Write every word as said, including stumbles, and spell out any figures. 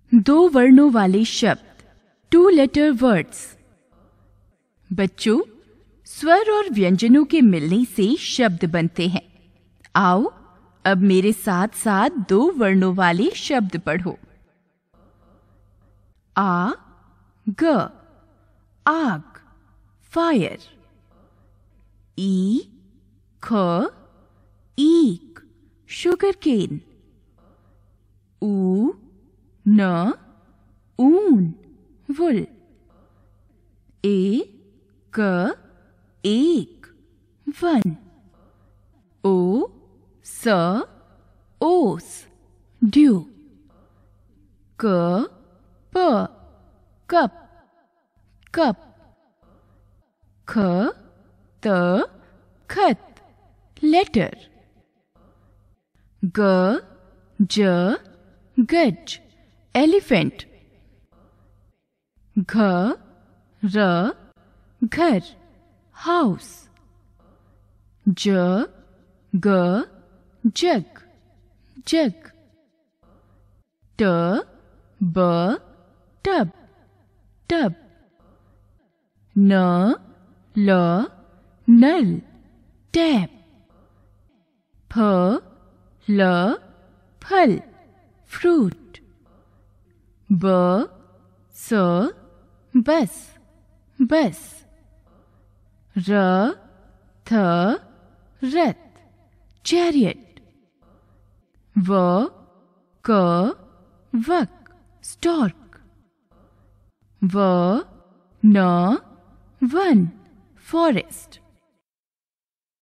दो वर्णों वाले शब्द, टू लेटर वर्ड्स। बच्चों, स्वर और व्यंजनों के मिलने से शब्द बनते हैं। आओ अब मेरे साथ साथ दो वर्णों वाले शब्द पढ़ो। आ ग आग, फायर। ई ख ईक, शुगर केन। ऊ न ऊन, वुल। ए क एक, वन। ओ स ओस, ड्यू। क प कप, कप। ख त खत, लेटर। ग ज गज, एलिफेंट। घ र घर, हाउस। ज ग जग, जग। ट ब टब, टब। न ल नल, टैप। फ ल फल, फ्रूट। ब स बस, बस। र थ रथ, चैरियट। व क वक, स्टॉर्क। व न वन, फॉरेस्ट।